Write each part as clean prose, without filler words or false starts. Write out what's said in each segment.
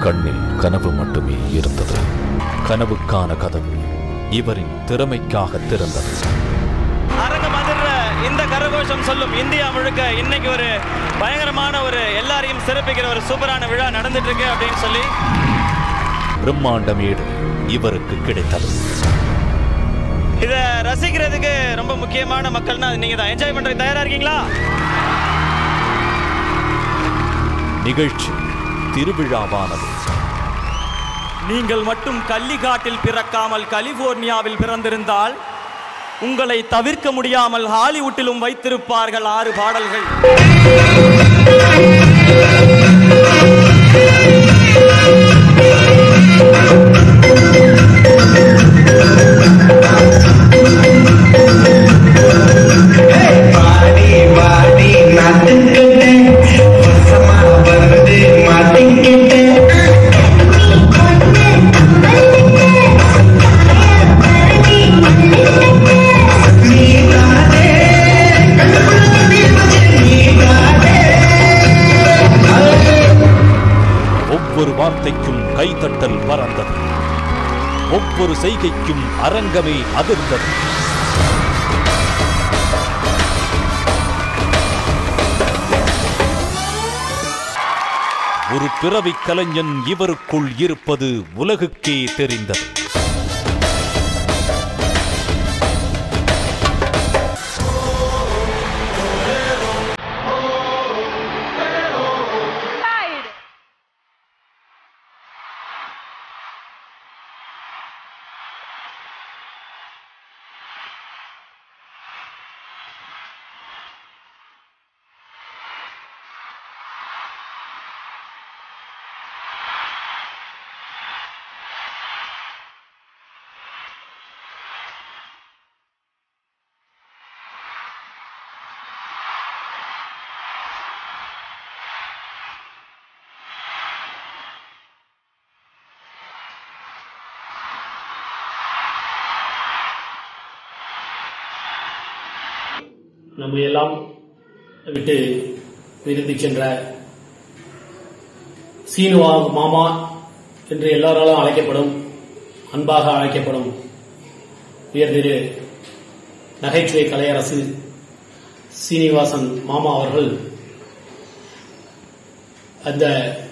கண்ணில் கனவு மட்டுமே இருந்தது. கனவுக்கான கதவு இவரின் திறமைக்காக திறந்தது. அரங்கம் அதிர்ற இந்த கரகோஷம் சொல்லும் இந்தியா முழுக்க இன்னைக்கு ஒரு பயங்கரமான ஒரு எல்லாரையும் சிறப்பிக்கிற ஒரு சூப்பரான விழா நடந்துட்டு இருக்கு அப்படின்னு சொல்லி பிரம்மாண்ட மேடு இவருக்கு கிடைத்தது. இதை ரசிக்கிறதுக்கு ரொம்ப முக்கியமான மக்கள்னா நீங்க தான். என்ஜாய் பண்றதுக்கு தயாரா இருக்கீங்களா? நிகழ்ச்சி திருவிழாவானது. நீங்கள் மட்டும் கள்ளிக்காட்டில் பிறக்காமல் கலிபோர்னியாவில் பிறந்திருந்தால் உங்களை தவிர்க்க முடியாமல் ஹாலிவுட்டிலும் வைத்திருப்பார்கள் 6 பாடல்கள். ஒவ்வொரு வார்த்தைக்கும் கைதட்டல் பறந்தது. ஒவ்வொரு செய்கைக்கும் அரங்கமே அதிர்ந்தது. ஒரு பிறவி கலைஞன் இவருக்குள் இருப்பது உலகுக்கே தெரிந்தது. நம்ம எல்லாம் விட்டு விருந்து சென்ற சீனுவா மாமா என்று எல்லாராலும் அழைக்கப்படும், அன்பாக அழைக்கப்படும் உயர்திரு நகைச்சுவை கலையரசு சீனிவாசன் மாமா அவர்கள் அந்த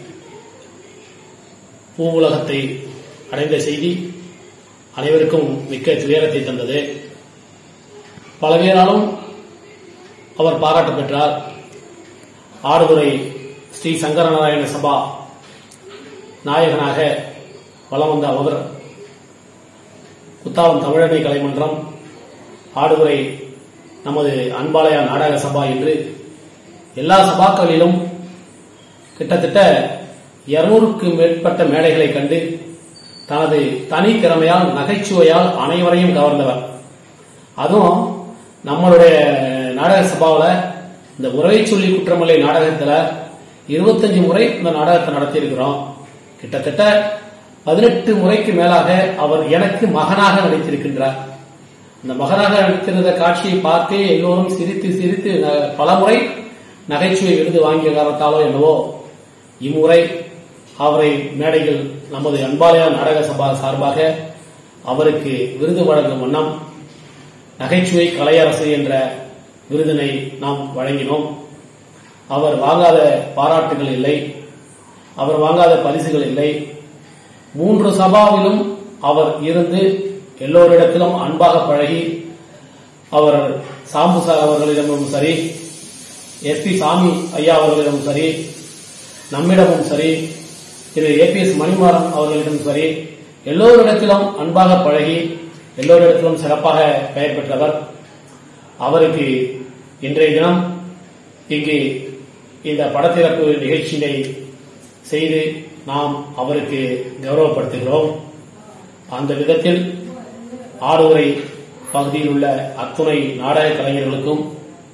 பூவுலகத்தை அடைந்த செய்தி அனைவருக்கும் மிக்க துயரத்தை தந்தது. பல பேராலும் அவர் பாராட்டு பெற்றார். ஆடுதுறை ஸ்ரீ சங்கரநாராயண சபா நாயகனாக வலம் வந்த அவர் குத்தாலம் தமிழமை கலைமன்றம், ஆடுதுறை நமது அன்பாலயா நாடக சபா என்று எல்லா சபாக்களிலும் கிட்டத்தட்ட 200க்கும் மேற்பட்ட மேடைகளை கண்டு தனது தனி திறமையால் நகைச்சுவையால் அனைவரையும் கவர்ந்தவர். அதுவும் நம்மளுடைய நாடக சபாவில் இந்த உறவை சொல்லி குற்றமில்லை நாடகத்தில் 25 முறை இந்த நாடகத்தை நடத்தியிருக்கிறோம். கிட்டத்தட்ட 18 முறைக்கு மேலாக அவர் எனக்கு மகனாக நடித்திருக்கின்றார். அந்த மகனாக நடித்திருந்த காட்சியை பார்த்தே எல்லோரும் சிரித்து சிரித்து பல முறை நகைச்சுவை விருது வாங்கிய காரணத்தாலோ என்னவோ இம்முறை அவரை மேடையில் நமது அன்பாலயா நாடக சபா சார்பாக அவருக்கு விருது வழங்கும் வண்ணம் நகைச்சுவை கலையரசு என்ற விருதினை நாம் வழங்கினோம். அவர் வாங்காத பாராட்டுகள் இல்லை, அவர் வாங்காத பரிசுகள் இல்லை. 3 சபாவிலும் அவர் இருந்து எல்லோரிடத்திலும் அன்பாக பழகி அவர் சாம்பு சார் அவர்களிடமும் சரி, எஸ்பி சாமி ஐயா அவர்களிடமும் சரி, நம்மிடமும் சரி, திரு ஏபிஎஸ் மணிமாறன் அவர்களிடம் சரி, எல்லோரிடத்திலும் அன்பாக பழகி எல்லோரிடத்திலும் சிறப்பாக பெயர் பெற்றவர். அவருக்கு இன்றைய தினம் இங்கு இந்த படத்திறப்பு நிகழ்ச்சியினை செய்து நாம் அவருக்கு கௌரவப்படுத்துகிறோம். அந்த விதத்தில் ஆடுதுறை பகுதியில் உள்ள அத்துணை நாடக கலைஞர்களுக்கும்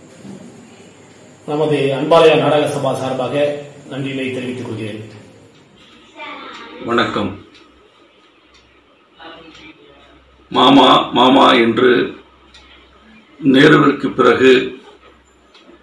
நமது அன்பாலயா நாடக சபா சார்பாக நன்றியை தெரிவித்துக் கொள்கிறேன். வணக்கம். மாமா மாமா என்று நேருவிற்கு பிறகு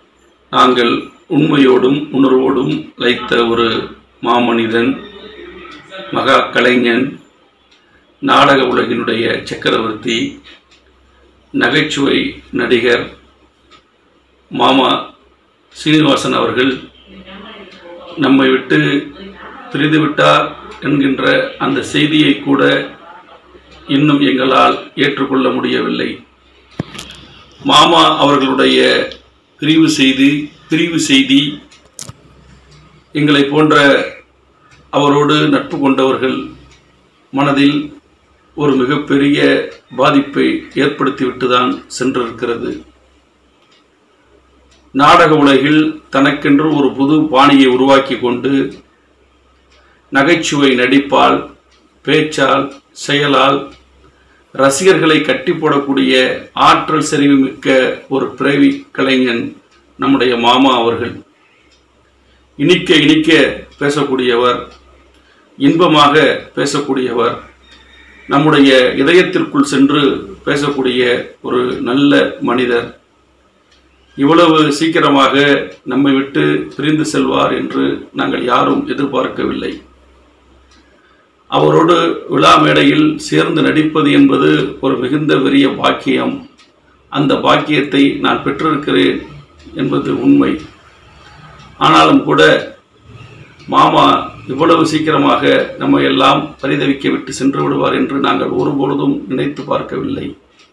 நாங்கள் உண்மையோடும் உணர்வோடும் லைத்த ஒரு மாமனிதன் மகா கலைஞன், நாடக உலகினுடைய சக்கரவர்த்தி, நகைச்சுவை நடிகர் மாமா சீனிவாசன் அவர்கள் நம்மை விட்டு பிரிந்துவிட்டார் என்கின்ற அந்த செய்தியை கூட இன்னும் எங்களால் ஏற்றுக்கொள்ள முடியவில்லை. மாமா அவர்களுடைய பிரிவு செய்தி எங்களை போன்ற அவரோடு நட்பு கொண்டவர்கள் மனதில் ஒரு மிகப்பெரிய பாதிப்பை ஏற்படுத்திவிட்டுதான் சென்றிருக்கிறது. நாடக உலகில் தனக்கென்று ஒரு புது பாணியை உருவாக்கி கொண்டு நகைச்சுவை நடிப்பால், பேச்சால், செயலால் ரசிகர்களை கட்டி போடக்கூடிய ஆற்றல் செறிவு மிக்க ஒரு பிறவி கலைஞன் நம்முடைய மாமா அவர்கள். இனிக்க இனிக்க பேசக்கூடியவர், இன்பமாக பேசக்கூடியவர், நம்முடைய இதயத்திற்குள் சென்று பேசக்கூடிய ஒரு நல்ல மனிதர். இவ்வளவு சீக்கிரமாக நம்மை விட்டு பிரிந்து செல்வார் என்று நாங்கள் யாரும் எதிர்பார்க்கவில்லை. அவரோடு விழா மேடையில் சேர்ந்து நடிப்பது என்பது ஒரு மிகுந்த பெரிய பாக்கியம். அந்த பாக்கியத்தை நான் பெற்றிருக்கிறேன் என்பது உண்மை. ஆனாலும் கூட மாமா இவ்வளவு சீக்கிரமாக நம்ம எல்லாம் பரிதவிக்க விட்டு சென்று விடுவார் என்று நாங்கள் ஒருபொழுதும் நினைத்து பார்க்கவில்லை.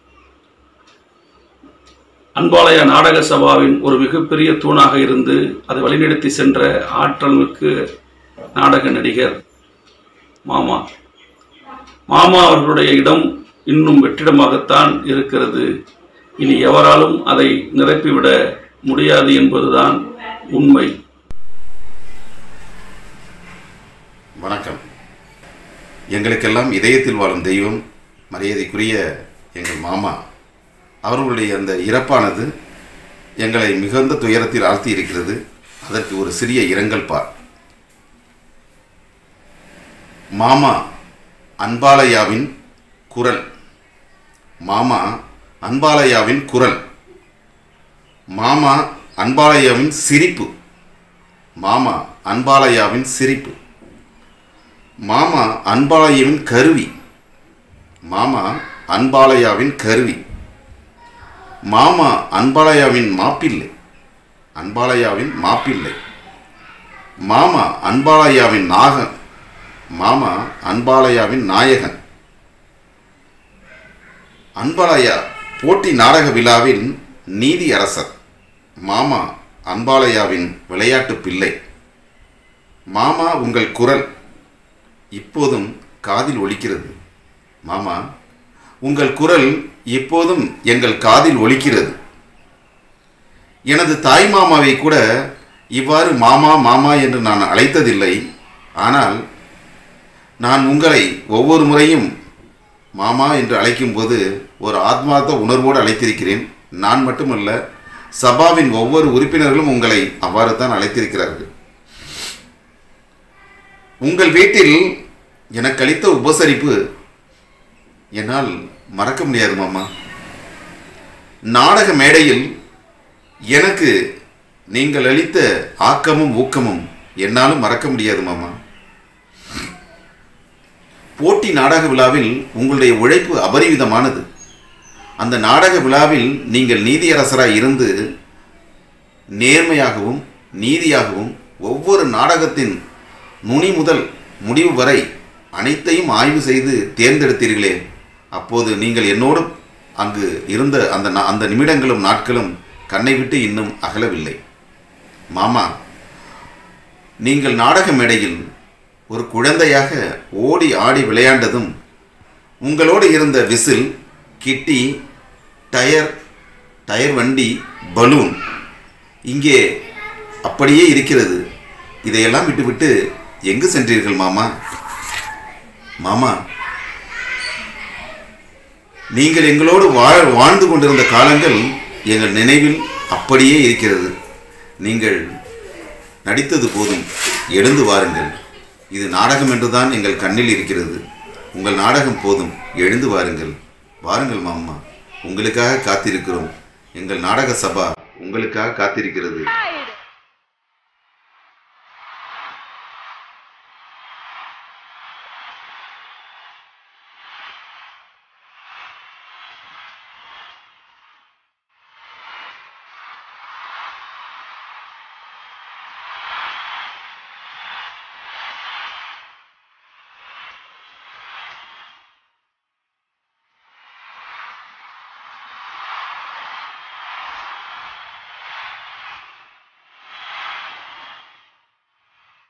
அன்பாலய நாடக சபாவின் ஒரு மிகப்பெரிய தூணாக இருந்து அதை வழிநடத்தி சென்ற ஆற்றல் மிக்க நாடக நடிகர் மாமா. மாமா அவர்களுடைய இடம் இன்னும் வெற்றிடமாகத்தான் இருக்கிறது. இனி எவராலும் அதை நிரப்பிவிட முடியாது என்பதுதான் உண்மை. வணக்கம். எங்களுக்கெல்லாம் இதயத்தில் வாழும் தெய்வம் மரியாதைக்குரிய எங்கள் மாமா அவர்களுடைய அந்த இறப்பானது எங்களை மிகுந்த துயரத்தில் ஆழ்த்தி இருக்கிறது. அதற்கு ஒரு சிறிய இரங்கல் பார். மாமா அன்பாலயாவின் குரல். மாமா அன்பாலயாவின் குரல். மாமா அன்பாலயாவின் சிரிப்பு. மாமா அன்பாலயாவின் சிரிப்பு. மாமா அன்பாலயாவின் கருவி. மாமா அன்பாலயாவின் கருவி. மாமா அன்பாலயாவின் மாப்பிள்ளை. அன்பாலயாவின் மாப்பிள்ளை. மாமா அன்பாலயாவின் நாகன். மாமா அன்பாலயாவின் நாயகன். அன்பாலயா போட்டி நாடக விழாவின் நீதி அரசர். மாமா அன்பாலயாவின் விளையாட்டு பிள்ளை. மாமா உங்கள் குரல் இப்போதும் காதில் ஒலிக்கிறது. மாமா உங்கள் குரல் இப்போதும் எங்கள் காதில் ஒலிக்கிறது. எனது தாய் மாமாவை கூட இவ்வாறு மாமா மாமா என்று நான் அழைத்ததில்லை. ஆனால் நான் உங்களை ஒவ்வொரு முறையும் மாமா என்று அழைக்கும்போது ஒரு ஆத்மார்த்த உணர்வோடு அழைத்திருக்கிறேன். நான் மட்டுமல்ல, சபாவின் ஒவ்வொரு உறுப்பினர்களும் உங்களை அவ்வாறு தான் அழைத்திருக்கிறார்கள். உங்கள் வீட்டில் எனக்கு அளித்த உபசரிப்பு என்னால் மறக்க முடியாது மாமா. நாடக மேடையில் எனக்கு நீங்கள் அளித்த ஆக்கமும் ஊக்கமும் என்னாலும் மறக்க முடியாது மாமா. போட்டி நாடக விழாவில் உங்களுடைய உழைப்பு அபரிவிதமானது. அந்த நாடக விழாவில் நீங்கள் நீதியரசராக இருந்து நேர்மையாகவும் நீதியாகவும் ஒவ்வொரு நாடகத்தின் நுனி முதல் முடிவு வரை அனைத்தையும் ஆய்வு செய்து தேர்ந்தெடுத்தீர்களே, அப்போது நீங்கள் என்னோடு அங்கு இருந்த அந்த நிமிடங்களும் நாட்களும் கண்ணை விட்டு இன்னும் அகலவில்லை. மாமா, நீங்கள் நாடக மேடையில் ஒரு குழந்தையாக ஓடி ஆடி விளையாண்டதும் உங்களோடு இருந்த விசில், கிட்டி, டயர் வண்டி, பலூன் இங்கே அப்படியே இருக்கிறது. இதையெல்லாம் விட்டுவிட்டு எங்கு சென்றீர்கள் மாமா? மாமா, நீங்கள் எங்களோடு வாழ்ந்து கொண்டிருந்த காலங்கள் எங்கள் நினைவில் அப்படியே இருக்கிறது. நீங்கள் நடித்தது போதும், எழுந்து வாருங்கள். இது நாடகம் என்றுதான் எங்கள் கண்ணில் இருக்கிறது. உங்கள் நாடகம் போதும், எழுந்து வாருங்கள். வாருங்கள் மாமா, உங்களுக்காக காத்திருக்கிறோம். எங்கள் நாடக சபா உங்களுக்காக காத்திருக்கிறது.